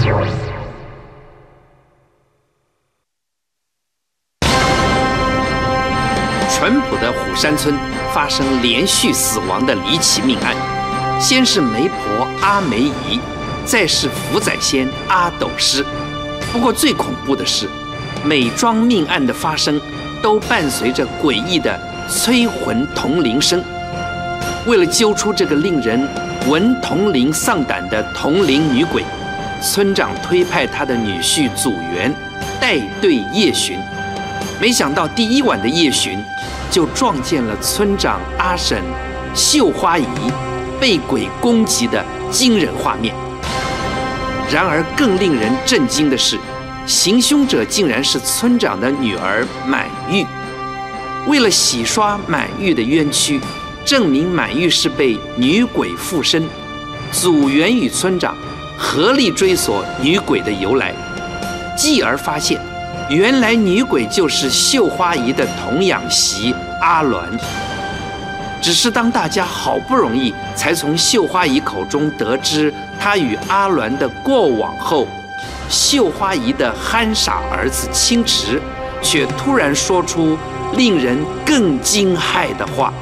淳朴的虎山村发生连续死亡的离奇命案，先是媒婆阿梅姨，再是福仔仙阿斗师。不过最恐怖的是，每桩命案的发生都伴随着诡异的催魂铜铃声。为了揪出这个令人闻铜铃丧胆的铜铃女鬼，村长推派他的女婿祖元带队夜巡。没想到第一晚的夜巡，就撞见了村长阿婶绣花姨被鬼攻击的惊人画面。然而更令人震惊的是，行凶者竟然是村长的女儿满玉。为了洗刷满玉的冤屈，证明满玉是被女鬼附身，祖元与村长合力追索女鬼的由来，继而发现原来女鬼就是绣花姨的童养媳阿鸾。只是当大家好不容易才从绣花姨口中得知她与阿鸾的过往后，绣花姨的憨傻儿子青池却突然说出令人更惊骇的话：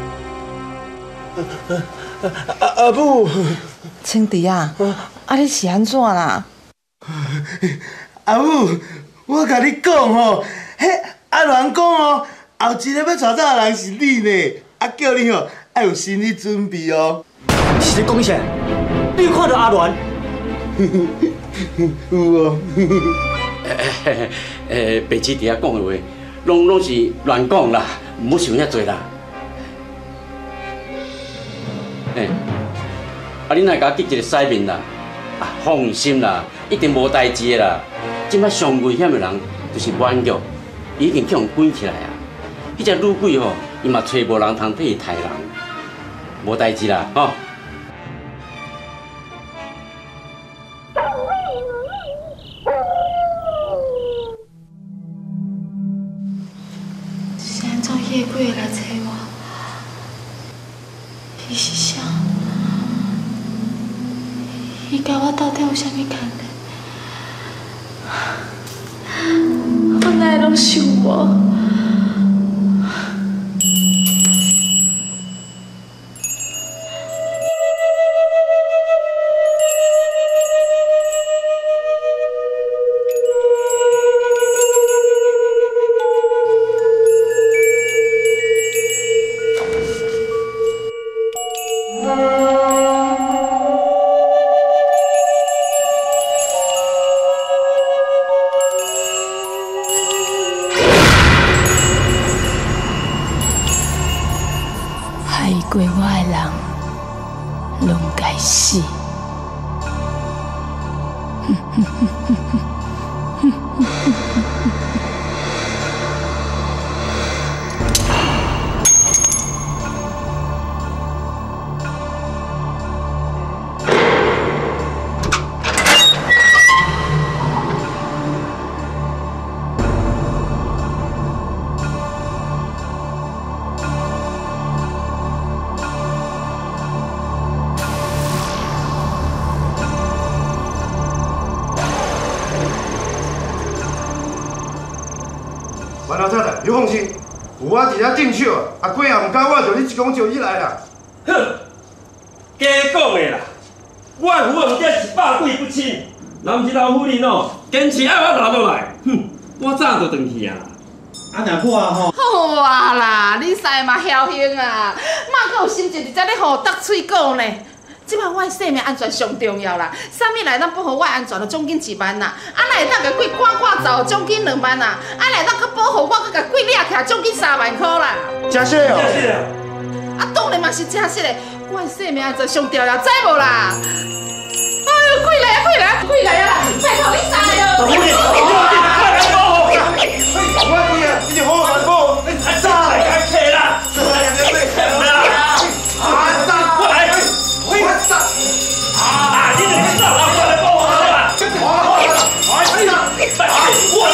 阿母， 青弟啊，你是安怎啦？ 阿母，我甲你讲吼，迄阿鸾讲哦，后一个要带走的人是你呢，叫你吼要有心理准备哦。 是咧讲啥？你有看到阿鸾？ 有哦。 白痴弟仔讲的话，拢是乱讲啦，唔好想遐多啦。你若甲我记一个洗面啦，放心啦，一定无代志的啦。即摆上危险的人就是婉玉，伊已经去互关起来啊。迄只女鬼吼，伊嘛找无人通替伊杀人，无代志啦，吼。 是安怎夜鬼会来找我？伊是啥？伊甲我到底有啥物牵连？我哪会拢想无？ 过我的人，拢该死。 万老太太，你放心，有我伫遐镇守，阿贵也唔敢我就你一讲就以来啦。 哼，假讲的啦，我父母皆是百鬼不侵，人是老夫人哦，坚持爱我留落来，哼，我早就转去啊。 啊，若破啊吼！ 好啊啦，你使嘛侥幸啊，莫阁有心情伫遮咧互搭嘴讲呢。即摆我的性命安全上重要啦，啥物来当保护我安全，就奖金1万啦。啊，来当甲鬼赶走，奖金2万啦。啊，来当阁保护我，阁甲鬼掠起，奖金3万块啦。 真实哦！ 真实啊！ 啊，当然嘛是真实的，我的性命安全上重要，知无啦？哎呦，鬼来啊，鬼来啊，鬼来啊啦！拜托你杀哟！ 快来保护！ 我弟啊，你好好保护，你杀来该客啦！杀来该客啦！啊，杀！快来！快杀！ 啊！你两个走啦，快来保护我啦！我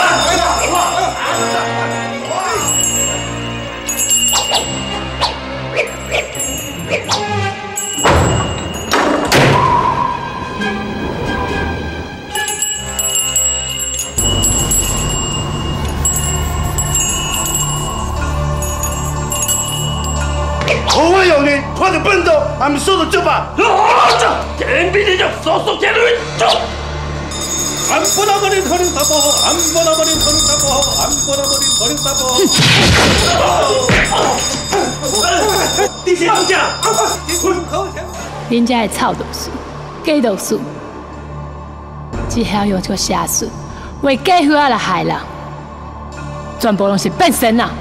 看到笨刀，还没收到就吧？ 天兵你就速速前去走。安不拉不灵头灵三宝，安不拉不灵头灵三宝，安不拉不灵头灵三宝。地下放下， 恁遮的臭毒士、假毒士，只晓用这个邪术为假血仔来害人，全部拢是变神啊！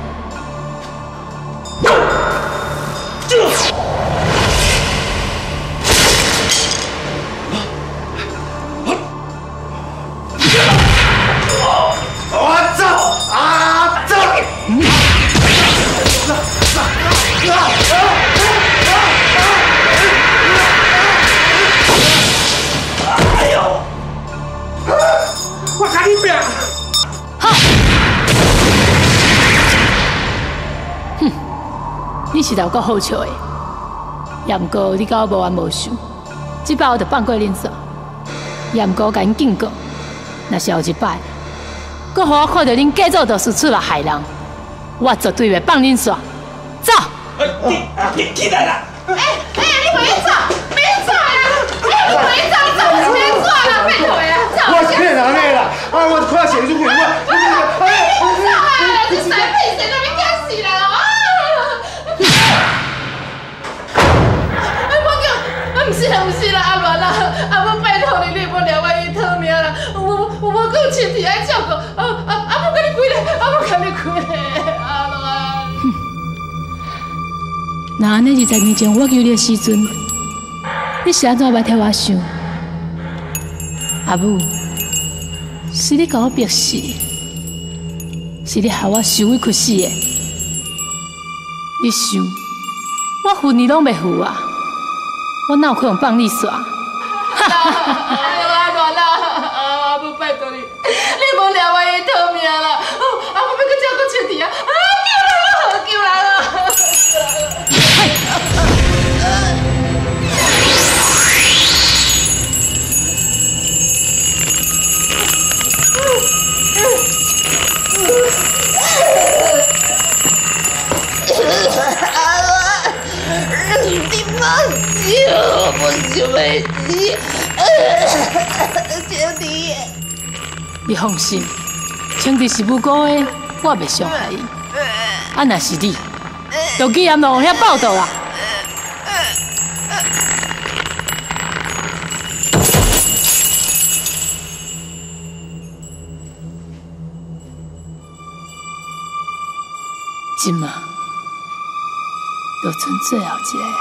我甲你拼！ 哼，你是有够好笑的，也毋过你甲我无冤无仇，这摆我就放过恁煞，也毋过甲恁警告，若是后一摆，搁互我看到恁假做毒士出来害人，我绝对袂放恁煞。走！ 你起来啦！ 你回走，别走啦！你回走，走我先走啦，别回啊！ 我是骗人的啦！我快写出去， 你走啊！你谁骗谁都别惊死啦！不是啦，阿鸾啦，我拜托你，你莫掠我伊讨命啦！我还有亲戚爱照顾，我跟你归咧，我跟你归咧，阿鸾。 那安尼20年前我救你的时阵，你是安怎捌替我想？阿母，是你甲我逼死，是你害我受委屈死的。你想，我负你拢袂负啊！我哪有可能放你煞？ 阿鸾啦，阿母拜托你，你莫掠我伊讨命啦！我要搁照顾亲戚啊！救人啊！你放弃我就没你，青弟。 你放心，青弟是无辜的，我袂伤害伊。啊，若是你，就既然往遐报道啦。今嘛，就剩最后一个啊！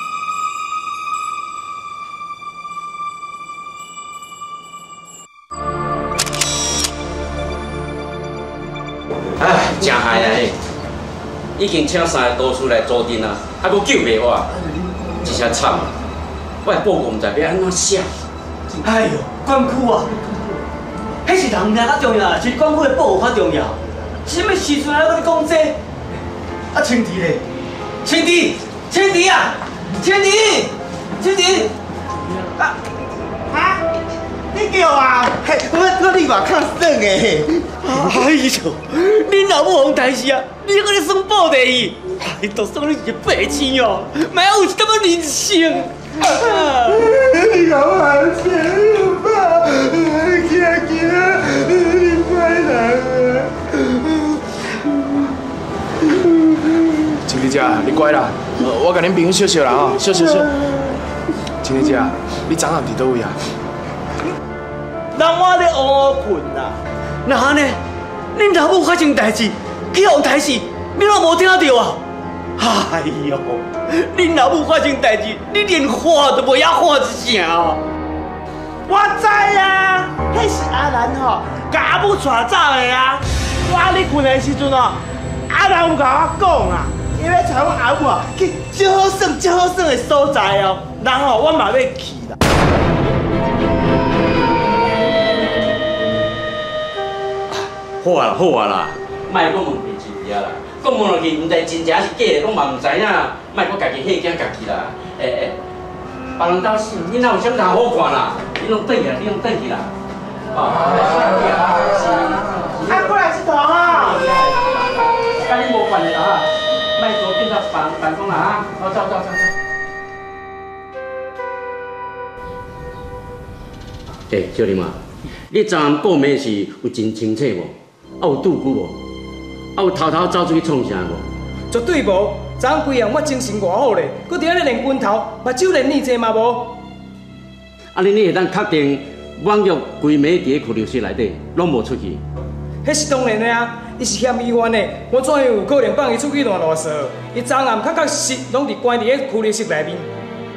唉，真害啊！已经请3个道士来助阵啊，还阁救袂我，真正惨啊！我的报告唔知要安怎写。 哎呦，官府啊，迄是人命较重要，是官府的保护较重要。什么时阵还搁你讲这？啊，青弟咧，青弟啊，青弟， 你叫啊？嘿，我立马看算诶！ 哎呦，恁老母王大事啊，你搁咧算保地伊，哎，都算你一个白痴哦，莫有一点仔人性。 你搞我钱吧，行，你快来！ 青弟姐，你乖啦，我甲恁朋友笑笑啦吼，笑。青弟姐，你昨暗伫倒位啊？ 人我咧乌困啦，那安尼，恁老母发生代志，去互杀死，你拢无听到啊？哎呦，恁老母发生代志，你连喊都无遐喊一声哦。我知啊，迄是阿兰吼，甲阿母带走的啊。我咧困的时阵哦，阿兰有甲我讲啊，伊要带我阿母去最好耍的所在哦，然后我嘛要去啦。 好啊啦，莫讲问题真正啦，讲问落去，毋知真正是假的，讲嘛毋知影，莫搁家己吓惊家己啦。别人家死，你哪有啥物通好看啦？你拢转去啦， 过来佚佗啊！ 甲你无关的啦，莫做变作办公啦哈，走。 小林啊，你昨暗报名是有真清楚无？有拄久无？有偷偷走出去创啥无？ 绝对无，昨暗规暗我精神偌好咧，搁伫遐咧练拳头，目睭练耳济嘛无。 你会当确定网约规暝伫咧拘留室内底，拢无出去？ 迄是当然的啊，伊是嫌医院的，我怎样有可能放伊出去乱说？伊昨暗确实拢伫关伫咧拘留室内面。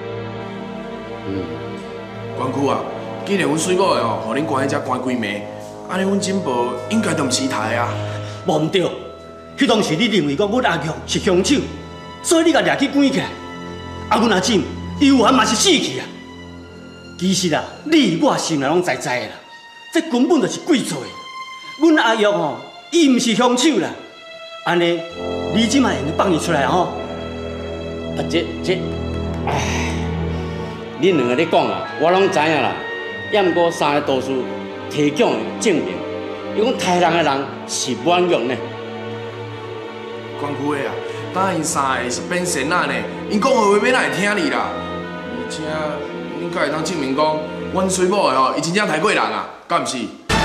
关区啊，既然阮水某的互恁关喺遮关几暝，安尼阮金宝应该都毋是台啊。 无毋对，迄当时你认为讲阮阿玉是凶手，所以你甲掠去关起来。阮阿姊伊有限嘛是死去啊。其实啊，你我心内拢知的啦，这根本就是鬼做的。阮阿玉吼，伊毋是凶手啦。安尼，你即马会用放伊出来吼？ 恁两个咧讲啊，我拢知影啦。也毋过三个道士提供的证明，伊讲杀人的人是婉玉呢。 关区的啊，当因三个是变仙仔呢，因讲的话要哪会听你啦？而且恁敢会当证明讲，阮水某的吼，伊真正杀过人啊，敢毋是？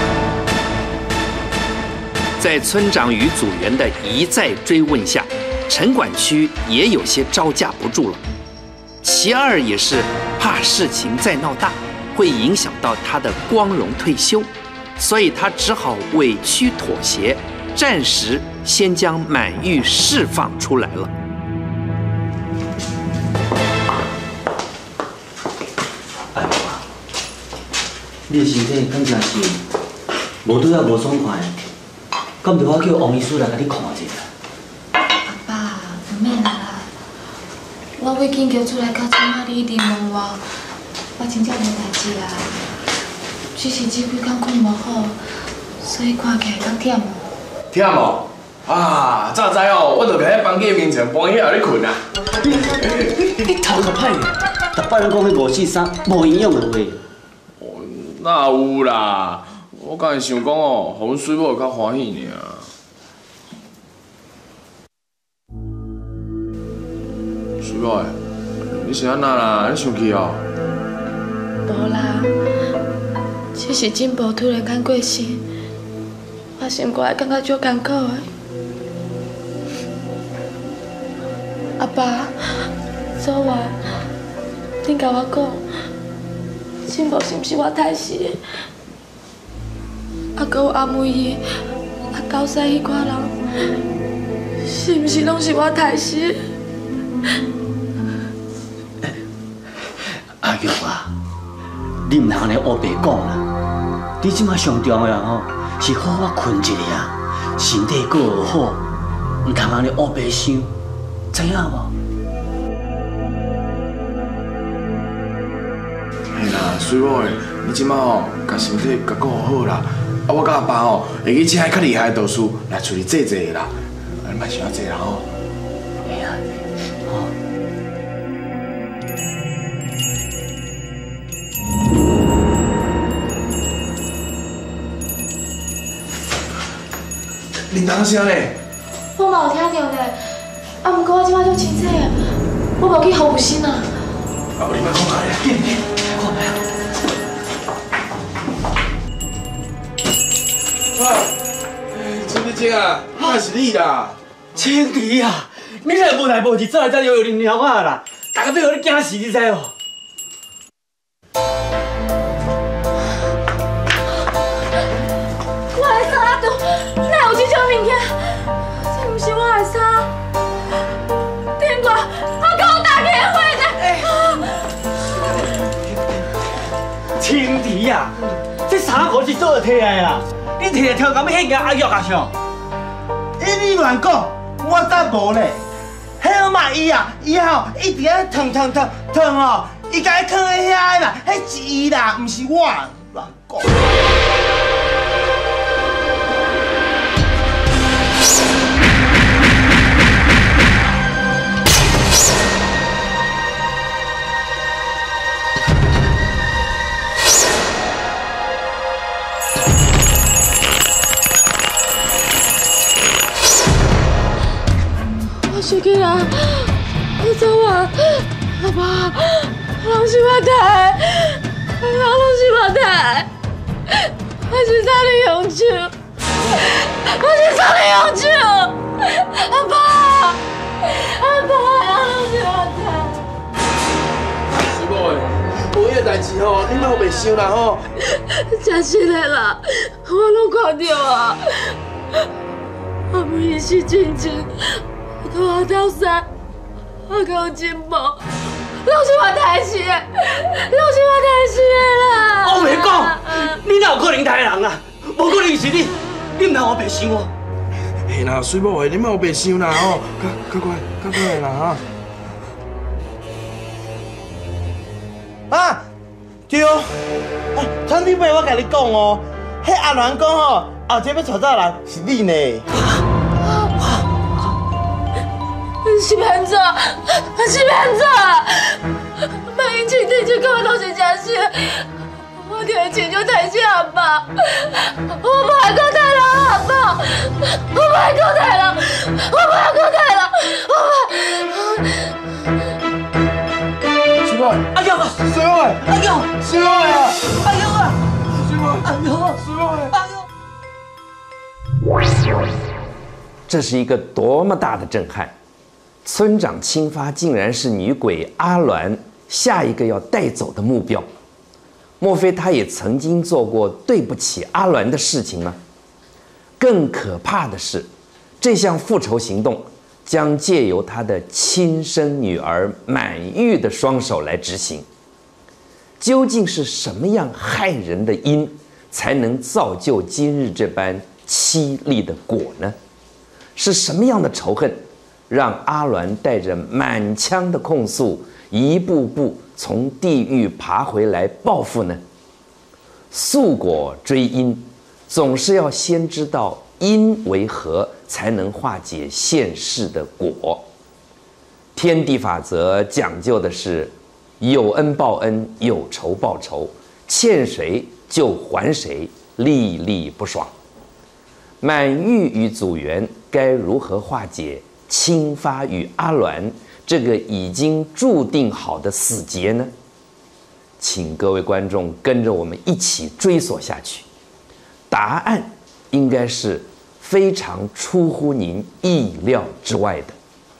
在村长与组员的一再追问下，陈管区也有些招架不住了。其二也是怕事情再闹大，会影响到他的光荣退休，所以他只好委屈妥协，暂时先将满玉释放出来了。 哎爸，你的身体敢真是无拄仔无爽快，敢着我叫王医师来甲你看一下。 阿爸，唔免啦，我要紧叫出来到即马，你一定问我，我真正无代志啦。只是这几天困无好，所以看起来较忝。 忝哦？啊，早知哦，我就甲迄房间面床搬起来咧困啊。 你头壳歹个，逐摆拢讲迄543无营养的话。 哪有啦？我敢是想讲哦，互阮水某会较欢喜尔。水某诶，你是安那啦？你生气哦？ 无啦，只是进步突然间过世，我心肝会感觉足艰苦的。阿爸，昨晚恁甲我讲，进步是毋是我害死的？啊，搁有阿妹伊、啊高赛迄寡人，是毋是拢是我害死的？ 阿玉啊，你毋通安尼乌白讲啦！你即马上重要吼，是好好困一下，身体过好，毋通安尼乌白想，知影无？ 嘿啦，水某诶，你即马吼，甲身体甲顾好啦。啊，我甲阿爸吼，会去请较厉害的道士来处理这个啦。你莫想遐济啦吼。 会啊，好。铃铛声咧？ 我嘛有听到咧，啊，毋过我即摆足清楚啊，我无去服务生啊。 啊，你莫讲下咧，紧紧，看下。青姐啊，哪是你啦？ 青弟啊，你若无来无去，早来早摇摇铃鸟啊啦，大家要互你惊死，你知无？ 我的衫度哪有这种物件？这毋是我的衫。顶过我跟我大结婚的。 青弟啊，这衫裤是做摕来啦，你摕来挑咁要迄件阿玉啊上？ 你乱讲，我才无咧。迄嘛伊啊，伊吼一直咧烫吼，伊甲伊藏喺遐啦，迄是伊啦，毋是我。乱讲。 手机啊！我昨晚，阿爸，拢是我杀的，拢是我杀的。 是找你用手，我是找你用手，阿爸，拢是我错。 水某诶，无迄个代志吼，你莫袂想啦吼。 真是的啦，我拢看到啊。阿妹伊是真正拖我斗山，我讲真无，拢是我代志的，拢是我代志的啦。 我袂讲，你哪有可能杀人啊？无可能是你，你唔通我白想我。 嘿啦，水某诶，你莫白想啦吼，较快啦哈。 啊，对哦，传弟妹，我甲你讲哦，迄阿鸾讲吼，后日要娶走人是你呢。 是骗子，万一亲弟就根本都是假事，我天亲就太谢阿爸，我不爱讲太郎阿爸，我不爱讲太郎， 水某， 哎呦，水某，哎呦，水某啊，哎呦啊，水某，哎呦，水某，哎呦。 这是一个多么大的震撼！村长青发竟然是女鬼阿鸾下一个要带走的目标，莫非他也曾经做过对不起阿鸾的事情吗？更可怕的是，这项复仇行动将借由他的亲生女儿满玉的双手来执行。究竟是什么样害人的因，才能造就今日这般凄厉的果呢？是什么样的仇恨，让阿鸾带着满腔的控诉，一步步从地狱爬回来报复呢？溯果追因，总是要先知道因为何，才能化解现世的果。天地法则讲究的是有恩报恩，有仇报仇，欠谁就还谁，粒粒不爽。满玉与祖元该如何化解青发与阿鸾这个已经注定好的死结呢？请各位观众跟着我们一起追索下去，答案应该是非常出乎您意料之外的。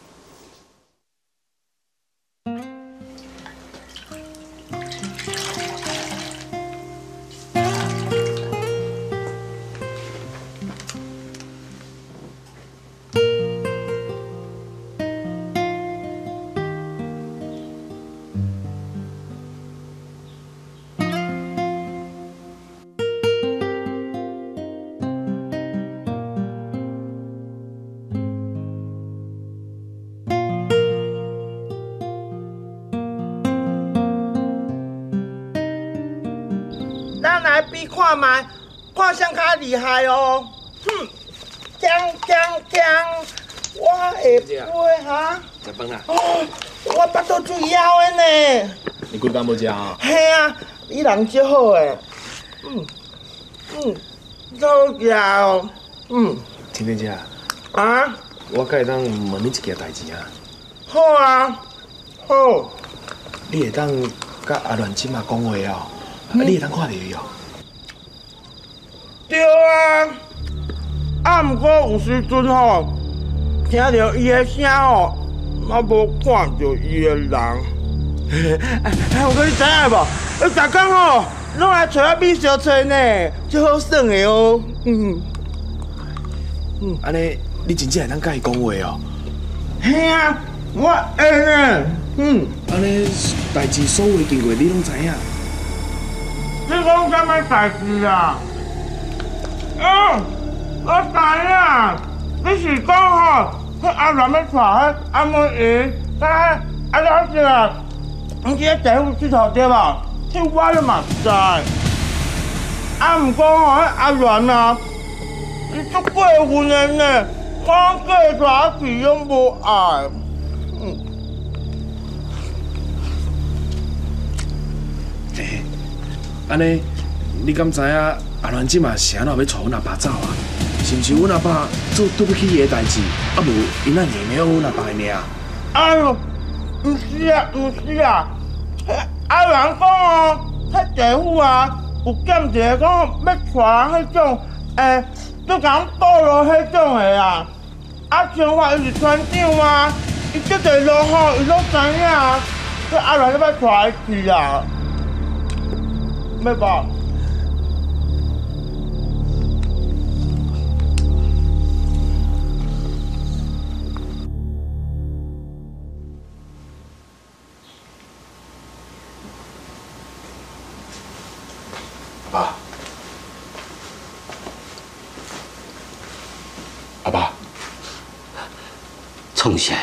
咱来比看卖，看谁较厉害哦。哼，锵，我会飞哈。 食饭啦？ 哦，我巴肚最枵的呢。 你几工无食啊？ 嘿啊，你人足好诶。好食哦。 天天姐啊， 啊？ 我敢会当问你一件代志啊？ 好啊，好。 你会当甲阿鸾姐嘛讲话哦？你会当看到伊哦？ 对啊。啊，毋过有时阵吼，听到伊的声吼，我无看到伊的人。我讲你知影无？你逐工吼，拢来找我比小吹呢，足好耍的哦。 安尼，你真正会当甲伊讲话哦？ 嘿啊，我会呢。 安尼代志所有经过，你拢知影？ 你讲什么代志啊？我知影，你是讲吼，迄阿鸾要娶迄阿妹姨，甲迄阿老师啊，毋是喺地府佚佗对无？这我咧嘛知。毋过吼，迄阿鸾啊，伊足过分的呢，我过大去拢无爱。 安尼，你敢知影阿鸾即嘛是安怎要带阮阿爸走啊？是毋是阮阿爸做对不起伊的代志，啊无因那影响阮阿爸的命？ 哎呦，毋是啊，迄阿鸾讲哦，迄地府啊， 有减一个讲要带人迄种，都讲堕落迄种的啊。啊，像话伊是船长啊，伊这个落雨，伊拢知影，这阿兰要带伊去啊，要无？ 爸，阿爸， 创啥啦？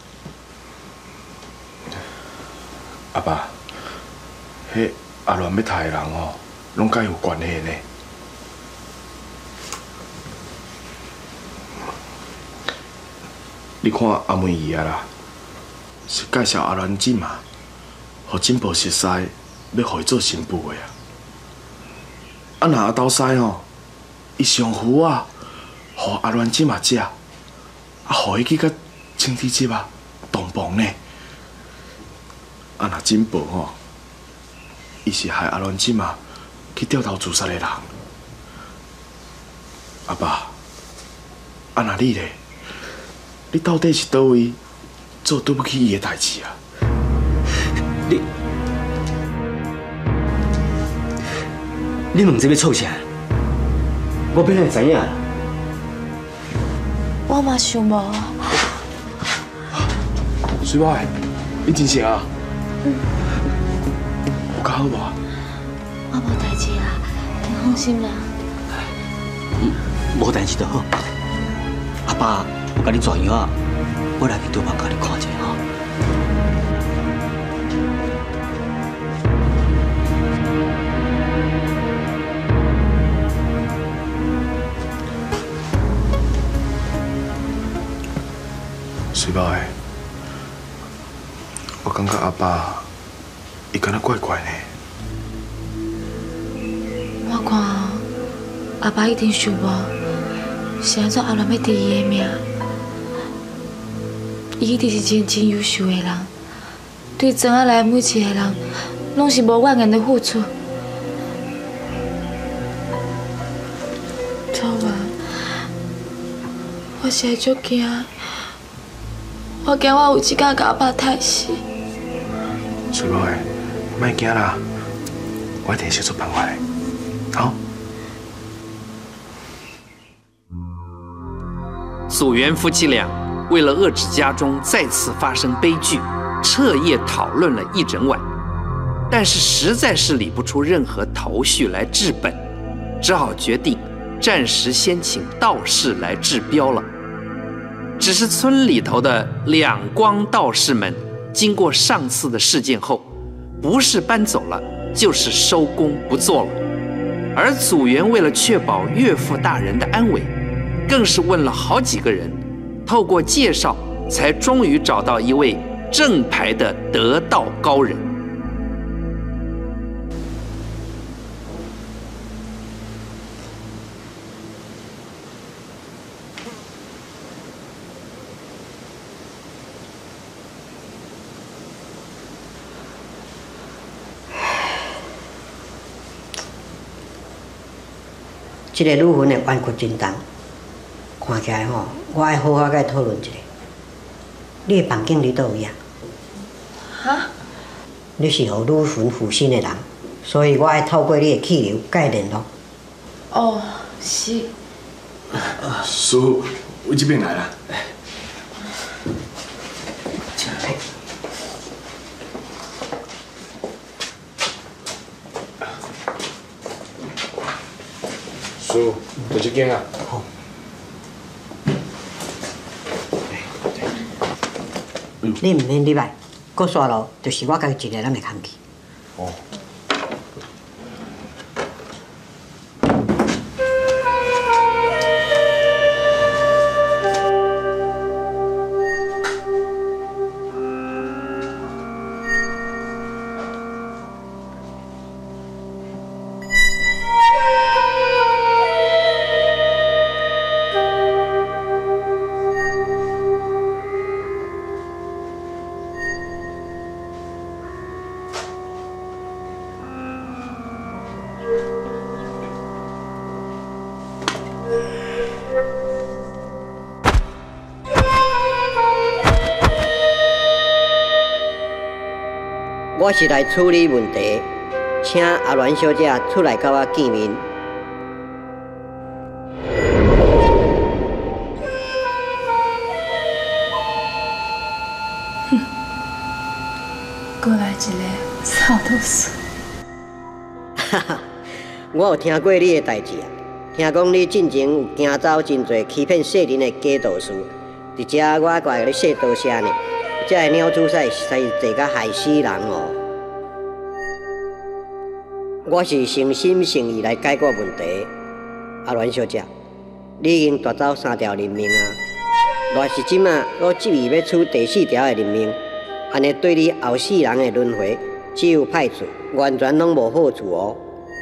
阿爸，迄阿乱要杀的人哦，拢甲伊有关系呢。你看阿妹姨啊啦，是介绍阿乱姊嘛，互进步熟悉，要互伊做新妇的啊。啊，若阿斗师吼，伊上夫啊，互阿乱姊嘛食，啊，互伊去甲青天节啊同房呢。啊，若进步吼，伊是害阿乱姊嘛去掉头自杀的人。阿爸，啊，若你咧？你到底是倒位做对不起伊的代志啊？ 你问这要创啥？我本来知影啦。 我嘛想无啊。 水某的，你真诚啊？有较好无？ 我无代志啦，你放心啦。 无代志就好。阿爸，我甲你转院啊，我来去厨房甲你看一下吼。 水某的，我感觉阿爸伊敢若怪怪呢。 我看阿爸一定想无，是安怎阿乱要治伊的命？伊一定是真优秀的人，对庄仔内每一个人，拢是无怨言的付出。秋文，我实在足惊，我惊我有一天甲阿爸杀死。 水某的，莫惊啦，我一定想出办法的。好。 祖元夫妻俩为了遏制家中再次发生悲剧，彻夜讨论了一整晚，但是实在是理不出任何头绪来治本，只好决定暂时先请道士来治标了。只是村里头的两光道士们，经过上次的事件后，不是搬走了，就是收工不做了。而祖元为了确保岳父大人的安危，更是问了好几个人，透过介绍，才终于找到一位正牌的得道高人。 这个女魂的冤屈真重，看起来吼，我爱好好甲讨论一下。你的房间伫倒位啊？ 哈？ 你是互女魂附身的人，所以我爱透过你的气流甲伊联络。 哦，是。 师傅，我这边来了。师傅，就这间啊。好。 你唔免入来，过山路就是我家己一个人的空气。 哦。 我是来处理问题，请阿鸾小姐出来甲我见面。 过来一个臭土鼠。 哈哈，我有听过你的代志啊，听讲你进前有行走真侪欺骗世人的假道士，伫遮我怪你说多谢呢。这个鸟主赛实在是坐甲害死人哦。我是诚心诚意来解决问题，阿鸾小姐，你已经夺走3条人命啊！若是即马我执意要处第4条的人命，安尼对你后世人的轮回只有歹处，完全拢无好处哦。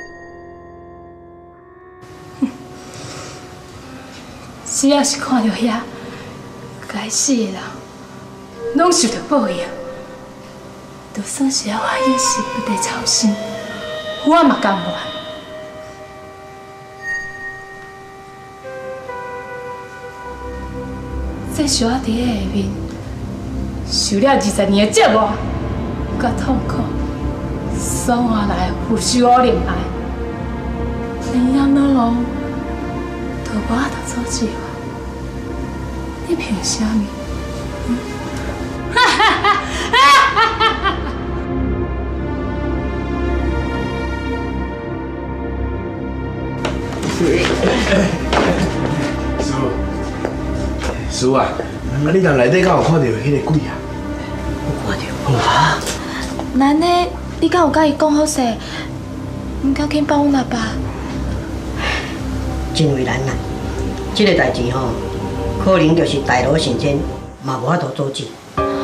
只要是看到遐该死的人，拢受到报应。就算是我有时不得操心，我嘛甘愿。这是我伫个下面受了20年的折磨甲痛苦，所换来腐朽我灵爱，连养老龙都无法度阻止我。你凭啥物？哈哈哈哈哈哈！ 师傅啊，你人内底敢有看到迄个鬼啊？ 有看到。啊？ 咱呢？你敢有甲伊讲好势？唔敢去帮阮阿爸？ 真为难啦！这个代志吼，可能就是大罗神仙嘛无法度阻止。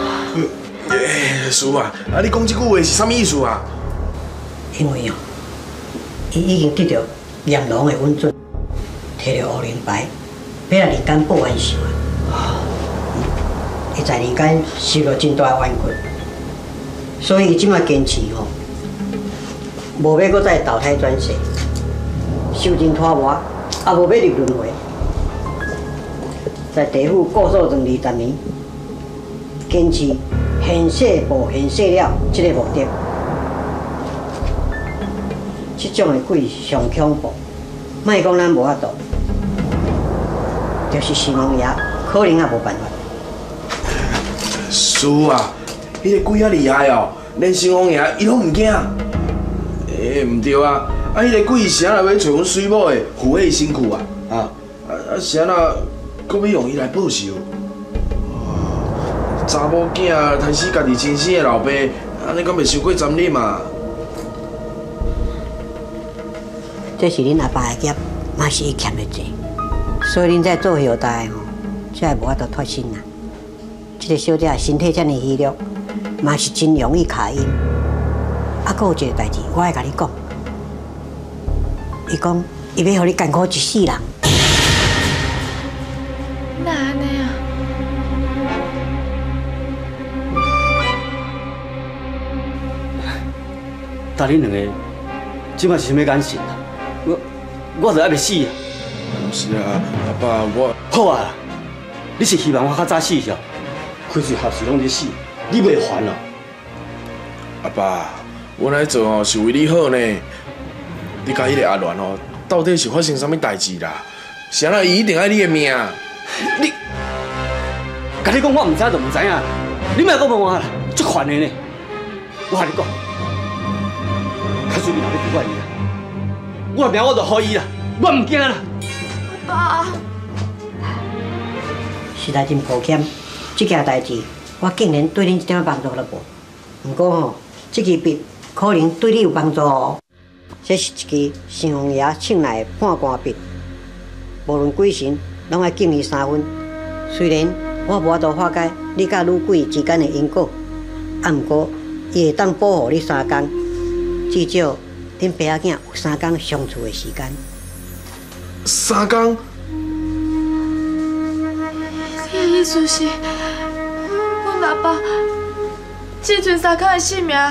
师傅啊，你讲这句话是啥意思啊？ 因为哦，伊已经得到阎王的允准，摕到乌灵牌，要来人间报冤仇啊！伊在人间受到真大的冤屈，所以伊即马坚持吼，无要搁再投胎转世，受尽拖磨，也无要入轮回，在地府过数长20年，坚持现世报现世了这个目的。这种的鬼上恐怖，莫讲咱无法度，就是神王爷可能也无办法。 师傅啊，迄个鬼遐厉害哦，连神王爷伊拢唔惊。唔对啊，迄个鬼是安那要找阮水某的虎尾身躯啊？是安那搁要用伊来报仇？查某囝杀死家己亲生的老爸，安尼敢袂伤过残忍嘛？ 这是恁阿爸的业，嘛是伊欠的债，所以恁在做后代吼，才会无法度脱身啦。这个小姐身体遮尔虚弱，嘛是真容易卡阴。啊，搁有一个代志，我爱甲你讲。伊讲，伊要互你艰苦一世人。 哪安尼啊？ 但恁两个，即摆是啥物眼神啊？我就还袂死啊！ 是啊，阿爸，我好啊！你是希望我较早死是？开水合时拢伫死，你袂烦哦？ 阿爸，我来做哦是为你好呢。你甲迄个阿鸾哦，到底是发生啥物代志啦？是安那伊一定爱你的命？ 你，甲你讲我唔知就唔知影，你莫搁问我啦，足烦的呢。我甲你讲，较水面若要对我伊啦，我命我就予伊啦，我唔惊啦。 爸， 实在真抱歉，这件代志我竟然对恁一点帮助都无。不过吼，这支笔可能对你有帮助哦。这是一支神王爷请来的判官笔，无论鬼神拢爱敬伊3分。虽然我无法度化解你甲女鬼之间的因果，啊，不过伊会当保护你3天，至少恁爸仔囝有3天相处的时间。 3天？ 你的意思是，阮阿爸只存3天的性命？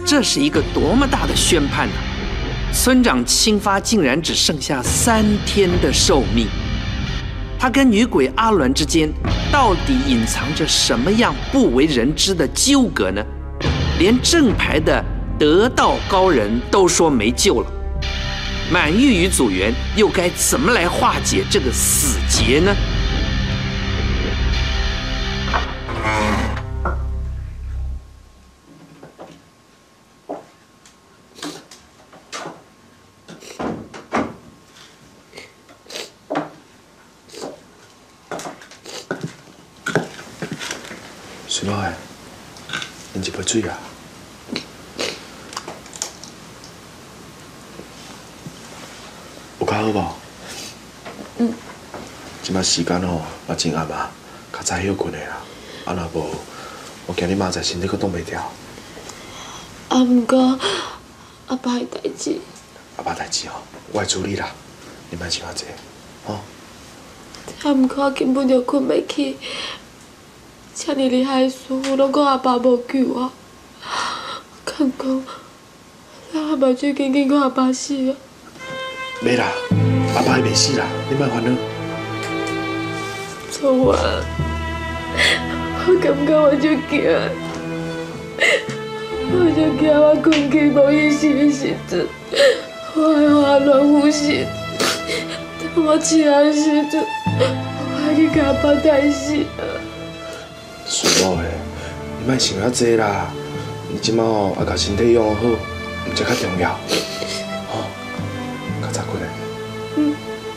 这是一个多么大的宣判呢？村长青发竟然只剩下3天的寿命，他跟女鬼阿鸾之间到底隐藏着什么样不为人知的纠葛呢？连正牌的得道高人都说没救了，满玉与组员又该怎么来化解这个死结呢？ 孙老的，饮一杯水啊！有较好无？即摆时间吼也真暗啊，较早休困的啦。啊，若无，我惊你明仔身体阁挡袂牢。 啊，毋过阿爸的代志。 阿爸代志吼，我会处理啦，你莫想遐济，吼。 啊，毋过我根本就困袂去。遮尔厉害的师傅，拢讲阿爸无救我，敢讲咱阿爸最紧讲阿爸死啊？ 袂啦，阿爸还袂死啦，你莫烦恼。 聪华，我感觉我就惊，我困去无意识的时阵，我害怕乱呼吸，等我起来的时阵，我还去甲阿爸带死啊！ 孙某的，你莫想遐济啦，你即摆吼要甲身体养好，毋才较重要。吼，较早困嘞。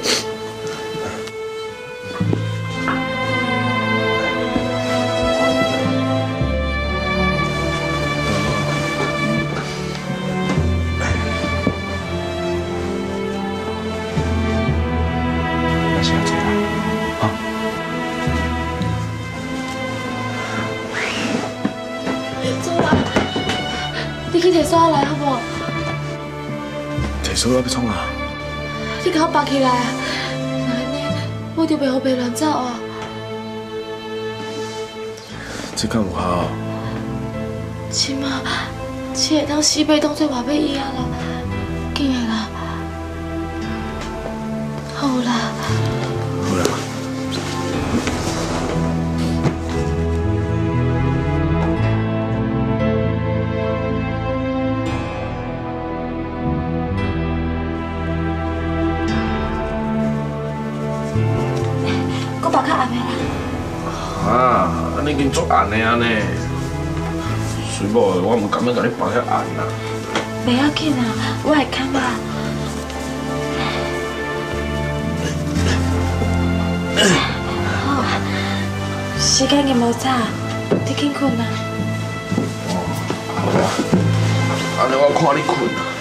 你去提锁来好不好？ 提锁要创啊？ 你甲我绑起来啊！安尼我就袂互白乱走啊！ 这敢有效？ 起码只会当死背当做外尾椅啊啦，紧的啦。好啦。 好啦。啊，安尼已经足暗的啊呢，水某，我唔甘愿甲你包遐暗啦。 袂要紧啊，我会看啊。好，时间已无早，你紧困啊。 好啊，安尼我看你困啊。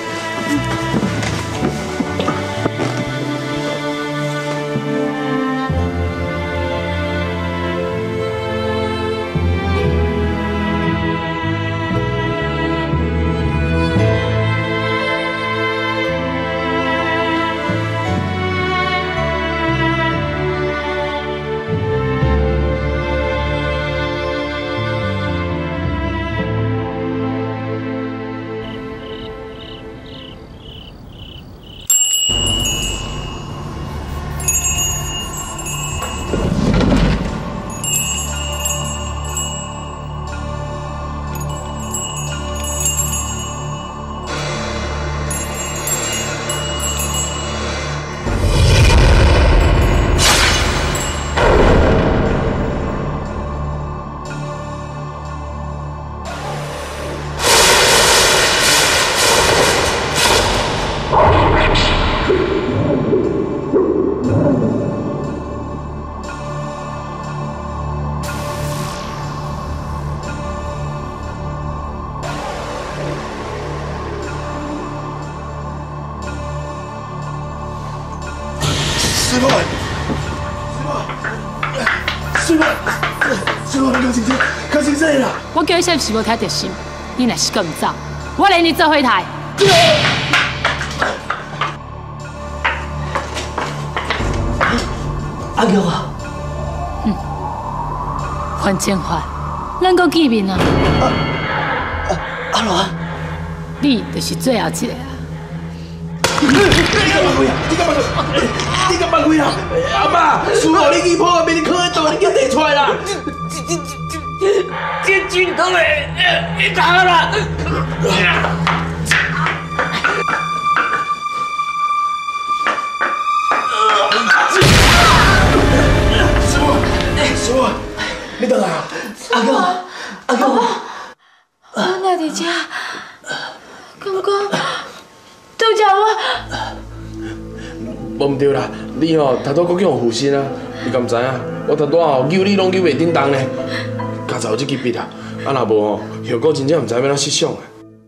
水某，你较清楚，较清楚啦！ 我叫你啥是无听着心，你若是搁唔走，我连你做伙台。 阿玉啊！ 还钱还，咱搁见面啊！ 阿鸾。 你就是最后一个啊！ 你敢放开啊？阿爸，输我你去破啊，别你靠在倒，你叫提出来啦！这真痛的，你打啦！师傅，你倒来啊！阿哥，阿哥， 我哪伫遮？敢讲拄着我？ 无毋对啦，你头拄搁叫我附身啊！你敢知影？我头拄扭你拢扭袂叮当呢。刚才有这支笔啊，若无效果真正毋知要怎设想啊！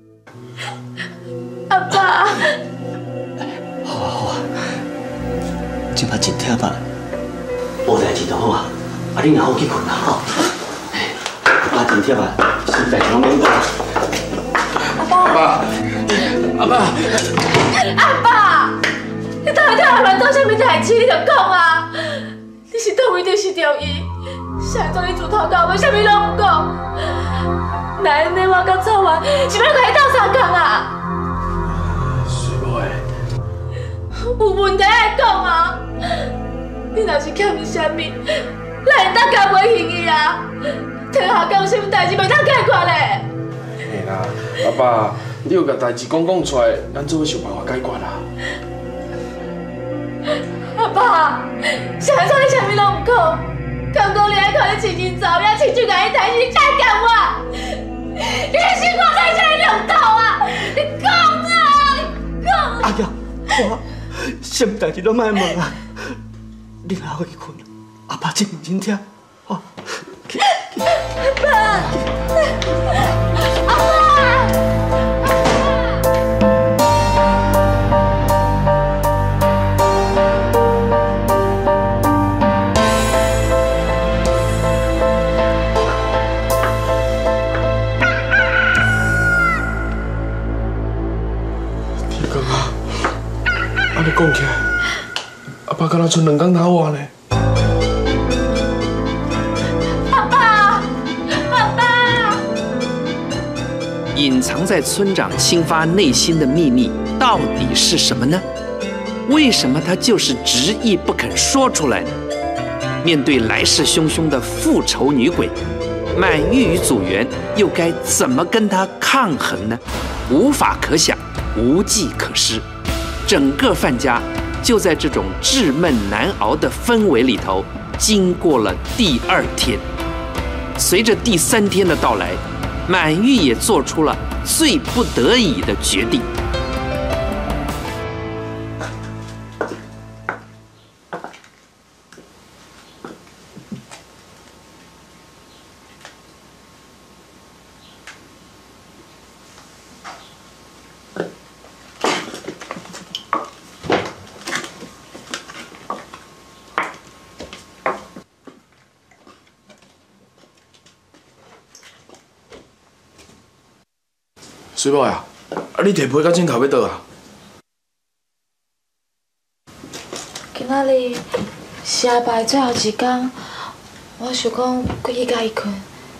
阿爸， 好啊好啊，即摆真忝啊，无代志就好啊，你若好去困啦吼。阿爸真忝啊，什么代志拢免讲。 阿爸，阿爸， 阿爸，你到底阿乱做啥物代志？你就讲啊！你是倒位就是中医，啥做你自头到尾啥物拢唔讲。那安尼我甲臭完是要甲你斗相共啊？ 水某诶， 有问题爱讲啊！你若是欠伊啥物，咱会当甲袂还伊啊？天下敢有啥物代志袂当解决咧？ 嘿啦，阿爸，你有甲代志讲出来，咱做伙想办法解决啦。 阿爸，啥做你啥物拢唔讲？敢讲你爱看你亲人走，你爱亲手甲伊抬，你再干我？你的心肝在这里两头啊！你讲啊！你讲！ 阿爷，我什么代志都莫问啊，你若好去困，阿爸真忝，吼。 阿爸，阿爸。 安尼讲起来，阿爸敢若剩2天头活呢。 阿爸，阿爸！ 隐藏在村长青发内心的秘密到底是什么呢？为什么他就是执意不肯说出来呢？面对来势汹汹的复仇女鬼，满玉与祖元又该怎么跟他抗衡呢？无法可想，无计可施。整个范家就在这种稚闷难熬的氛围里头，经过了第2天。随着第3天的到来，满玉也做出了最不得已的决定。 水某呀，你摕被甲枕头要倒啊？ 今仔日是阿爸的最后一天，我想讲过去甲伊困。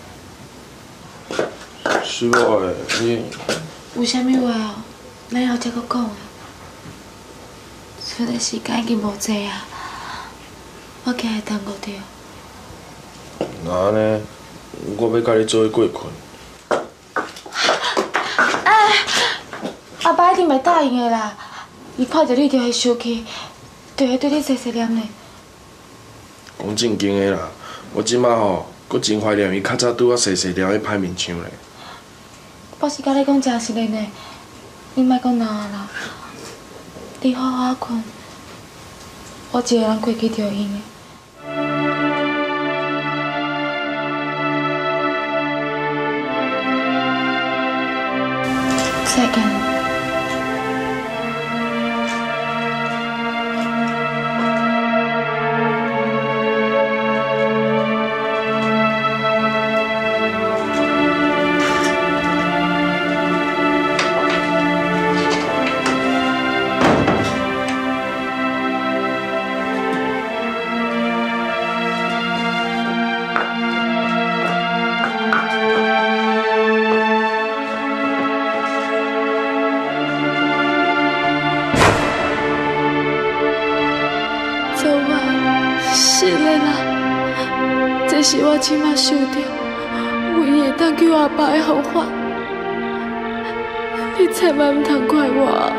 水某诶，你有啥物话哦？咱后才阁讲啊。出来时间已经无济啊，我惊会耽误着。 那安尼，我要甲你做伙过困。 阿爸一定袂答应的啦！伊看到你就会生气，就会对你碎碎念嘞。 讲正经的啦，我即马吼，搁真怀念伊较早拄我细细念的歹面相咧。 我是甲你讲真实的呢，你莫讲闹啦。你好好困，我一个人过去就用的。再见。 是的啦，这是我即马想到唯一会当救阿爸的方法。你千万唔通怪我。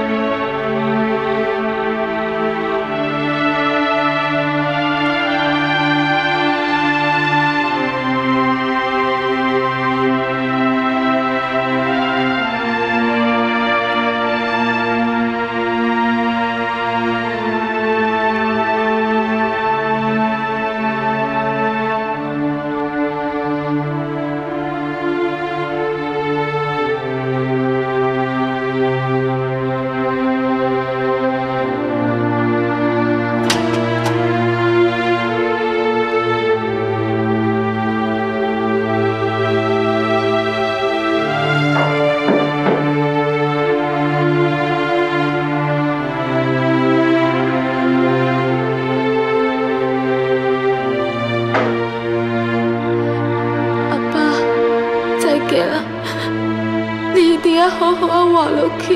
你一定要好好啊活落去。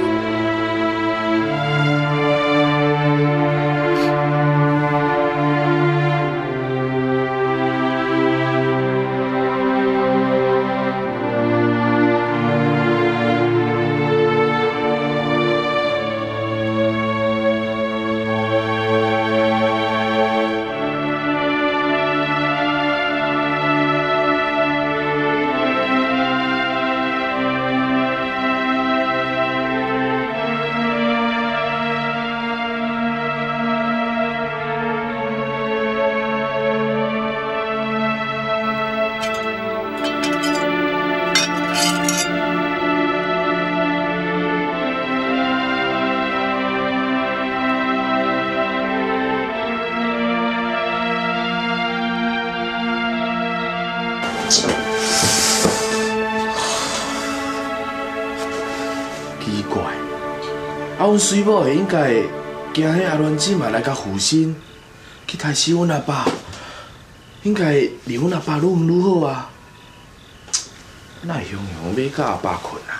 奇怪，阮水某会应该会惊迄阿乱姊嘛来甲负心，去杀死阮阿爸，应该离阮阿爸愈远愈好啊！哪会雄雄要甲阿爸困啊？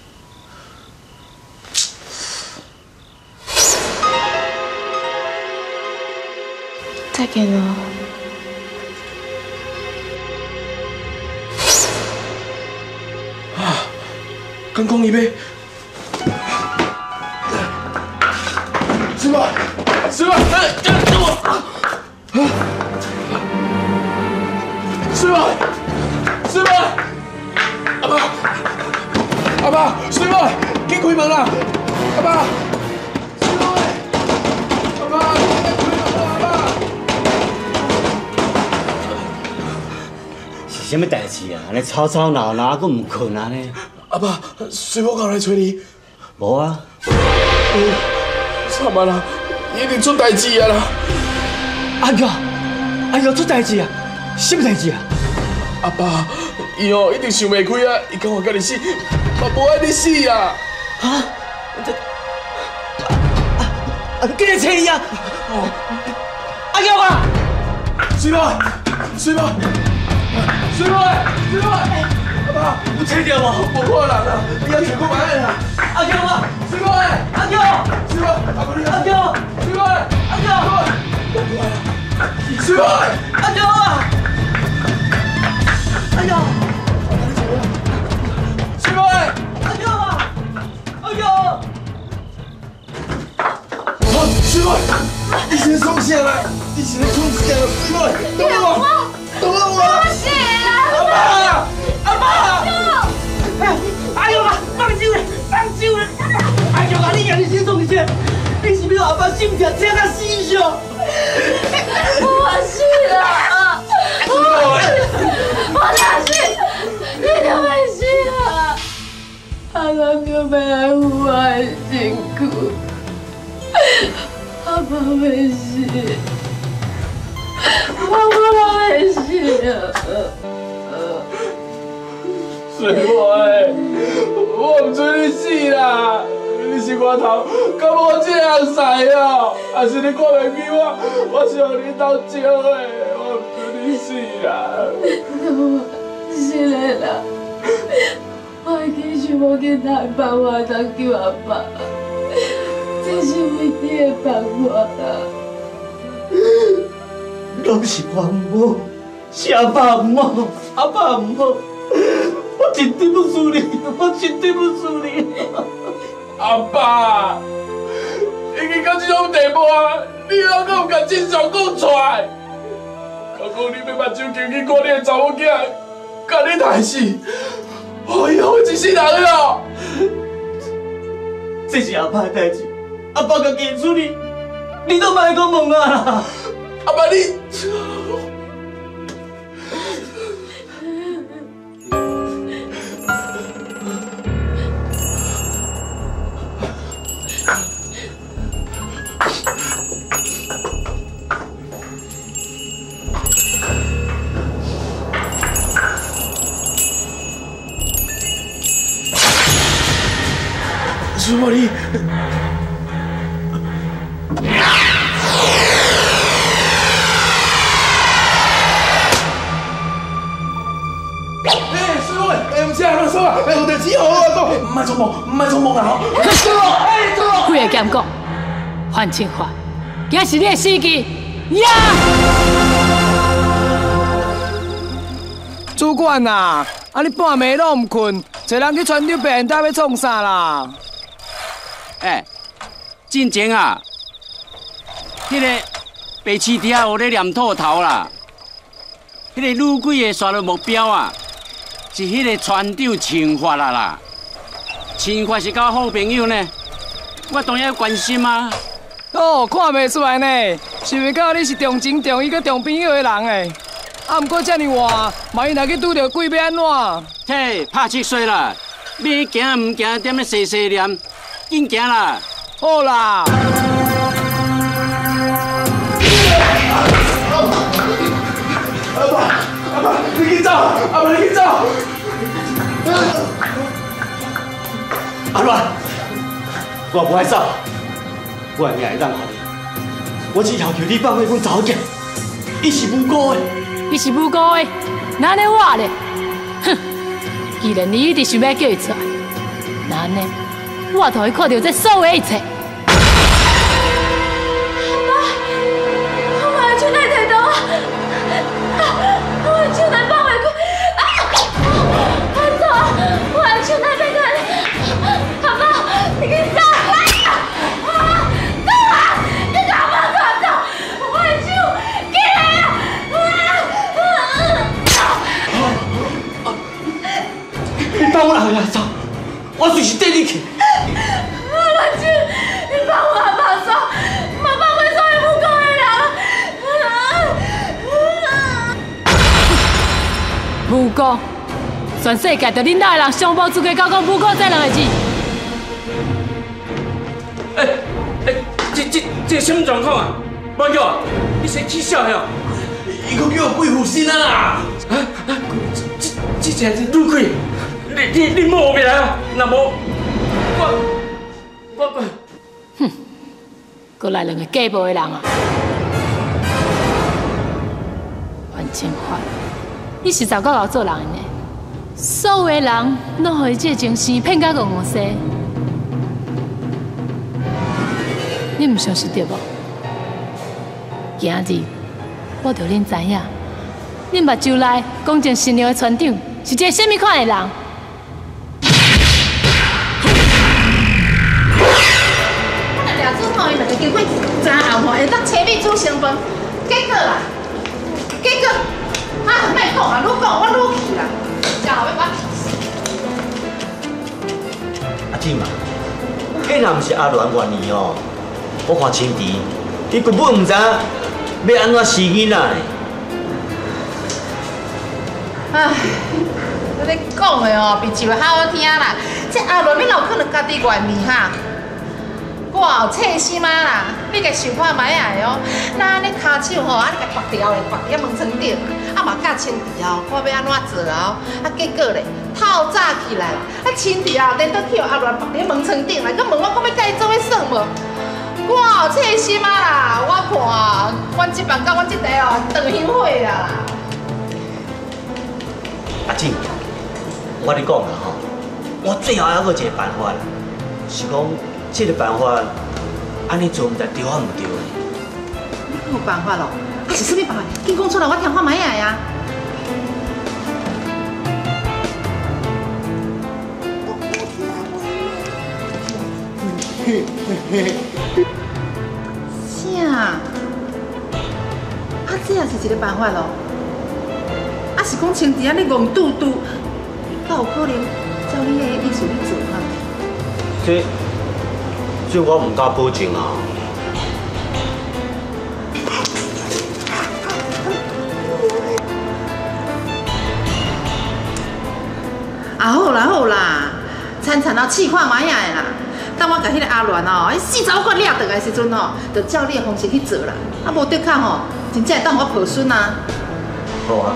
再见咯。 啊，刚讲伊要。 师傅，师傅，等我！师傅，师傅，阿爸，阿爸，师傅，紧开门啦！阿爸，师傅，阿爸，快开门啦！阿爸， 是什么代志啊？安尼吵吵闹闹，阁唔困啊呢？ 阿爸，师傅刚来找你。 无啊。 惨啊啦！一定出代志啊啦！ 阿玉出代志啊？什么代志啊？ 阿爸，伊哦一定想袂开啊！伊讲我甲你死，嘛无爱你死啊！ 啊！今日找伊啊！阿玉啊！ 水母，水母，水母，水母！阿爸，有找到无？无可能啦！你要找我买啦！ 阿玉啊！ 水母， 阿玉！ 水母，阿哥你阿玉！ 水母，阿玉！水母， 阿玉啊！阿玉！ 水母， 阿玉啊！阿玉！ 好，水母，你先松下来，你先松下来，水母，等我，等我！阿爸，阿爸！ 阿玉啊，放手嘞，放手嘞！阿玉啊，你让你先松下，你是要阿爸心痛痛到死上？ 我是啊，我哪是？你就会死啊！阿公就要来负我的辛苦，阿爸会死，我会死啊！ 水母诶，我唔准你死啦！你是我头，敢我这样使哦？还是你看袂起我？我是让你斗招诶，我唔准你死啦！ 是的啦，我会继续无其他办法通救阿爸，这是唯一的办法啦。 拢是我唔好，是阿爸唔好，阿爸唔好，我真对不住你，我真对不住你。 阿爸，已经到这种地步啊，你还阁有甲真相讲出来？如果你要目睭睛去看你的查某囝，甲你害死，我以后一世人了。 这是阿爸的代志，阿爸家己处理，你都莫讲问啊啦。 阿爸你。苏茉莉，师傅，唔是啊，乱说啊，有代志好啊，讲，唔系做梦，唔系做梦啊！师傅，师傅， 几个剑讲，范清华，今是你的死期呀！ 主管呐，啊你半暝拢唔困，找人去船长白烟袋要创啥啦？ 哎，进前啊，迄个白痴底下有咧念吐头啦，迄个女鬼的选的目标啊，是迄个船长青发啦。青发是交好朋友呢，我当然要关心啊。 哦，看袂出来呢，是袂到你是重情重义、佮重朋友的人诶。啊，毋过遮尔晚，万一若去拄着鬼要安怎？ 嘿，拍七岁啦，要行唔行，踮咧细细念，紧行啦。 好啦。 阿爸，你去走！阿爸，你去走！ 阿乱，我不爱走，我命会当互你，我只要求你放过阮查某囝，伊是无辜的。 伊是无辜的，那呢我咧？哼！既然你一直想要叫伊出来，那呢，我同伊看到这所有一切。 我要去那台东，我去那放回去。安总，我要去那边看。阿爸，你给上来！走啊！你给阿爸抓走！我要去，给来啊！ 你放我人下走，我随时带你去。 我去，你放我阿爸走，妈爸会说你不够的人。 无辜，全世界就恁大人上报资格交讲无辜这两个字。 这什么状况啊？万玉，你先起笑呀！ 伊佫叫我鬼附身啊啦！ 这真是女鬼，你莫别来啊！那无我， 哼，过来两个假冒的人啊！范清华，你是早到老做人呢，所有的人拢互伊这情绪骗甲戆戆西，你唔相信对无？今日我着恁知影，恁目睭内公正善良的船长是一个什么款的人？ 俩子吼，伊两个结婚真后吼，会当车米煮成饭，结果啦，啊，莫讲啊，愈讲我愈气啦，真后尾我气死。 阿姊嘛，迄若毋是阿鸾愿意哦，我看青池，伊根本毋知要安怎死囡仔呢。 唉，你讲的哦，比就好听啦。这阿鸾，你哪有可能家己愿意哈？我有切心啊啦，你家想看卖啊哦。那你骹手吼，啊你家拔掉咧，拔在门床顶，啊嘛甲清治哦，看要安怎做哦。啊结果咧，透早起来，啊清治啊，连倒去阿鸾拔在门床顶来，佮问我讲要甲伊做伙耍无？我有切心啊啦，我看阮这班甲阮这台哦，断香火啦。 阿姊，我跟你讲啦吼，我最后还有一个办法啦，是讲这个办法安尼做，毋知对啊毋对呢？ 你有办法咯？ 是什么办法？紧讲出来，我听看卖呀呀。啥？这也是一个办法咯。是讲青弟啊，你戆嘟嘟，敢有可能照你的意思去做哈？ 这我唔敢保证啊。 好啦好啦，参啊试看卖呀啦。等我甲迄个阿乱哦，迄四爪骨掠倒来时阵哦，就照你的方式去做啦。啊，无得卡吼，真正会当我抱孙啊。 好啊。